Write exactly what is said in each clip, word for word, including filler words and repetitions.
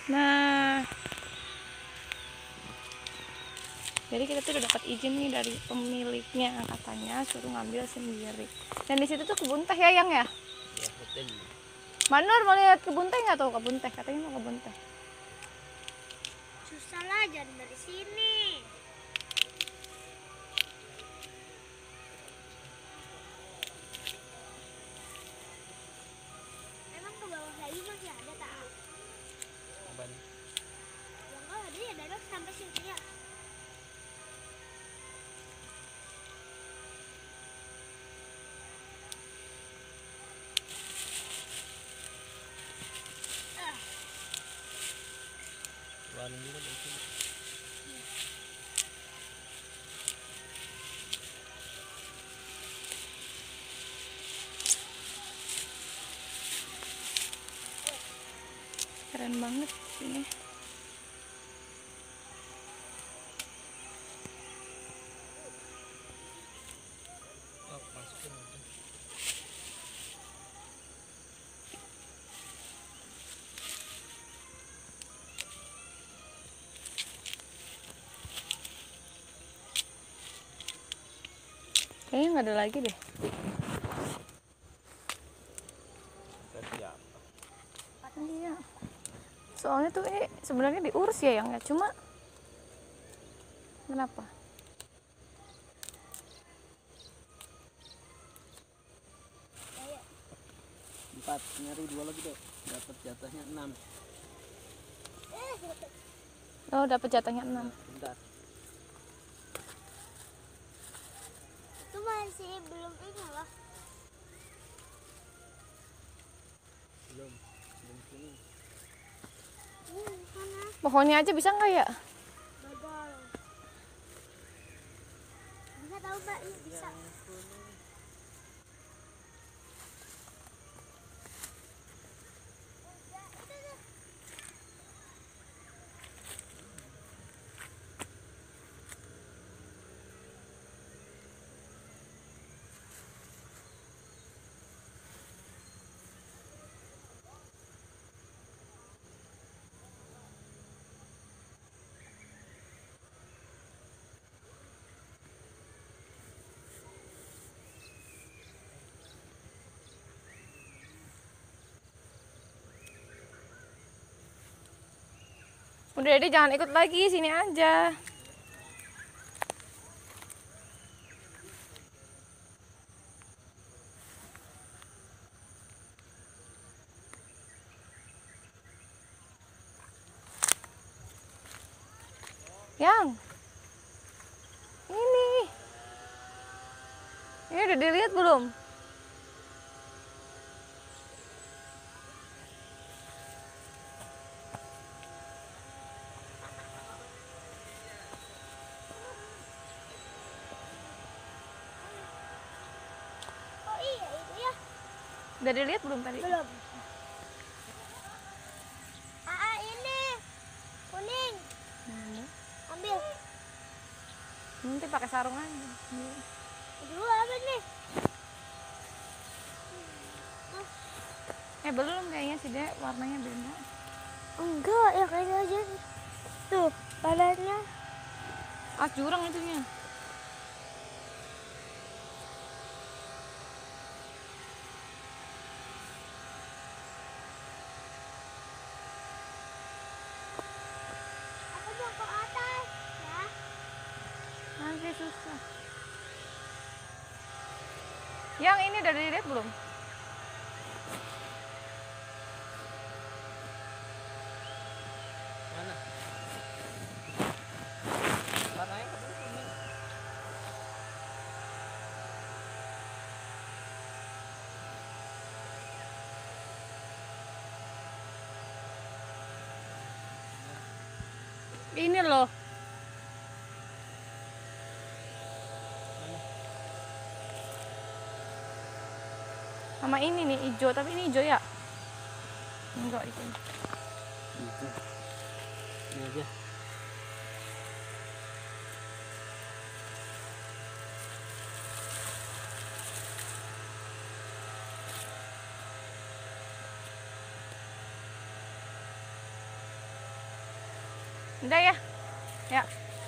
Nah, jadi kita tuh udah dapat izin nih dari pemiliknya, katanya suruh ngambil sendiri. Dan di situ tuh kebun teh ya, Yang ya? Ya, betul. Manur mau lihat kebun teh nggak tuh? Kebun teh, katanya mau kebun teh. Susah lah jalan dari sini. Emang ke bawah lagi masih ada tak? Ban. Ya enggak ada ya, dadak sampai sini ya. Ah, Warung juga dari sini. Keren banget ini. Oh, masukin aja. Kayaknya nggak ada lagi deh. Berarti apa? Iya. Soalnya tuh ini sebenarnya diurus ya, Yang ya. Cuma kenapa? Empat, nyari dua lagi deh. Dapat jatahnya enam. Oh, dapat jatahnya enam. Bentar. itu masih belum ini loh. Belum. Belum sini. Hmm, sana Pohonnya aja bisa nggak ya? badal. Bisa tahu Mbak, ini bisa. Udah, Dede jangan ikut lagi, sini aja. Yang ini, ini udah dilihat belum? Oh iya itu ya. Udah dilihat belum tadi? Belum. Ah, ini kuning. Ambil. Nanti pakai sarung aja. Aduh, apa nih? Eh belum kayaknya sih, Dek, warnanya beda. Enggak, ya kayaknya aja. Tuh, badannya. Ah, jurang itunya. Aku mau ke atas, ya. Nanti susah. Yang ini udah dilihat belum? Mana? Warnanya ke sini. Ini loh. Sama ini nih hijau, tapi ini hijau ya? Enggak itu. Gitu. Ini aja. Udah ya. Ya.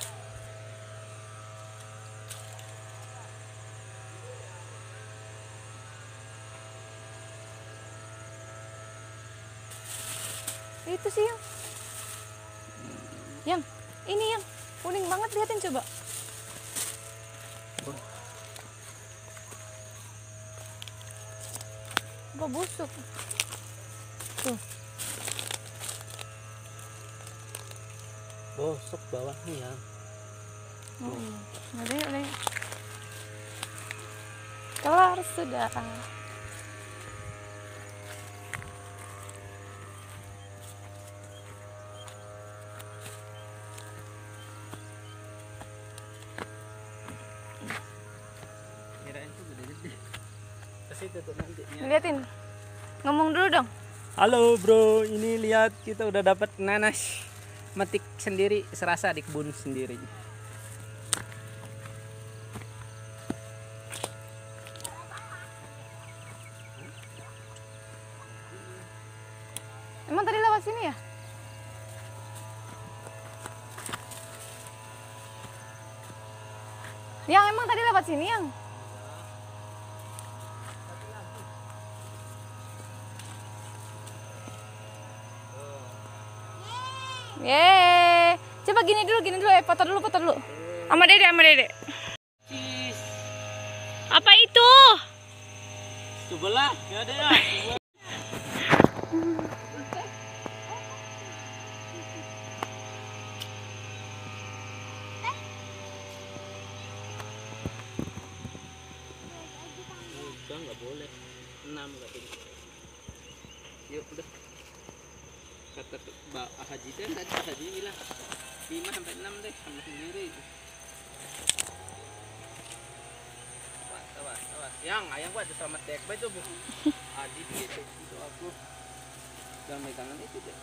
Itu sih yang. Yang ini yang kuning banget, liatin coba. Apa busuk? Tuh. Bosok bawahnya ya. Oh, iya. Udah, udah. Kelar sudah. Kirain tuh gede-gede. Pasti tutup nanti. Liatin. Ngomong dulu dong. Halo bro, ini lihat kita udah dapat nanas. Metik sendiri, serasa di kebun sendiri. Emang tadi lewat sini ya? Yang emang tadi lewat sini yang? Yeay. Coba gini dulu, gini dulu, eh foto dulu, foto dulu. Sama Dede, sama Dede. Cheese. Apa itu? Coba lah, gak ada ya. Udah nggak boleh, enam katanya. Yuk udah. Kata Mbak Haji deh, tadi Haji bilang lima sampai enam deh, sama sendiri. Awas, awas, awas. Yang ayang gua ada selamat dek, baik tuh bu. Adi itu, itu aku. Jangan megangan itu deh.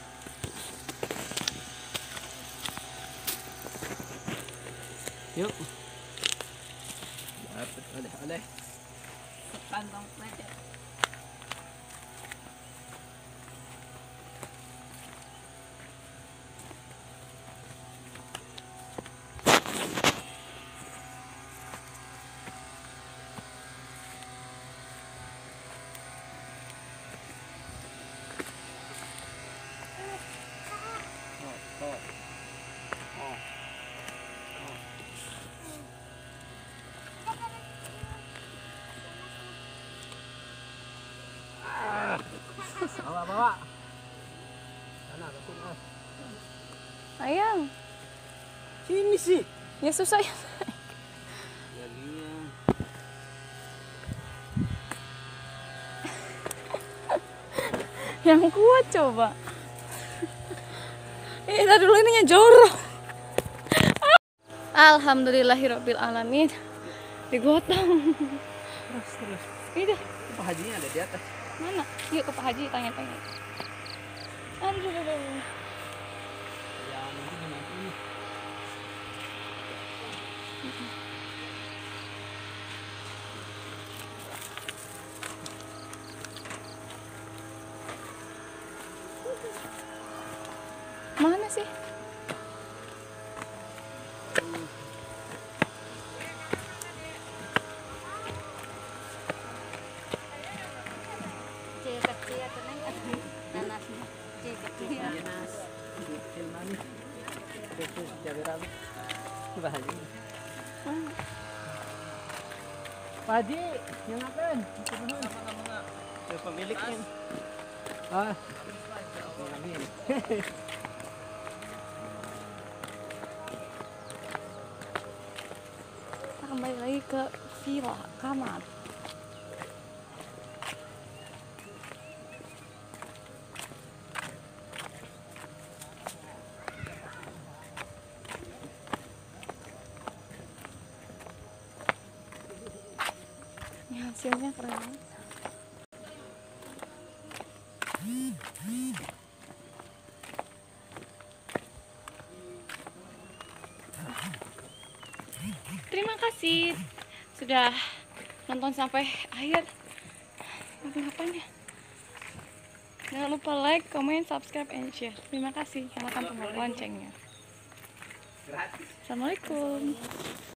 Yuk. Dapat, ada, ada. Kantong lecet. Oh, oh. Oh. Bawa, bawa. Sana, kesini. Ah. Ayang. Sini sih. Ya susah ya. Ya dia. Yang kuat coba. Eh, tadi dulu ininya jorok. Alhamdulillahirabbil alamin. Digotong. Terus, terus. Itu Pak Hajinya ada di atas. mana? Yuk ke Pak Haji tanya-tanya. Aduh, aduh, aduh. Ya, nanti gimana ini? Mana sih? Nanas. Kecil manis. Terus jaga rapi. Pak Haji. Pak Haji, yang ngapain? Itu pemiliknya. Ah. Mengambil. Kita kembali lagi ke villa kamar. Ini hasilnya keren. Terima kasih sudah nonton sampai akhir. Apa-apanya. Jangan lupa like, comment, subscribe, and share. Terima kasih. Nyalakan tombol loncengnya. Gratis. Assalamualaikum.